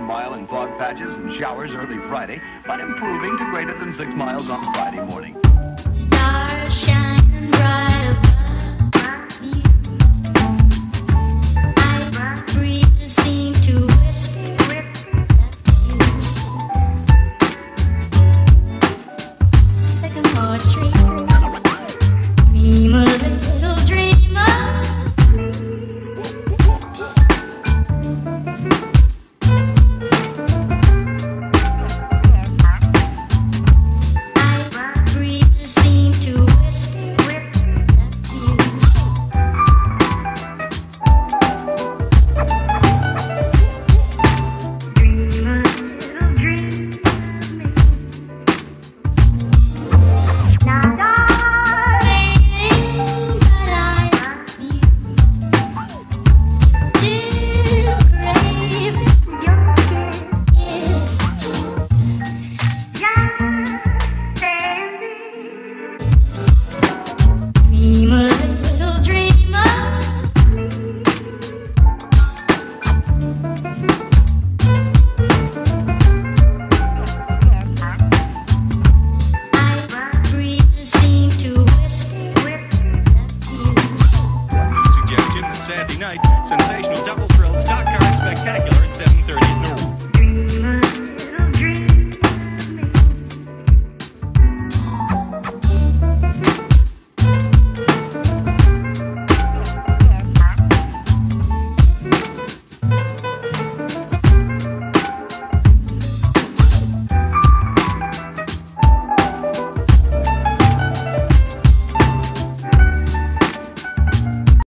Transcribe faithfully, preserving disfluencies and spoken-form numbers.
mile in fog patches and showers early Friday, but improving to greater than six miles on Friday morning. Stars shining bright.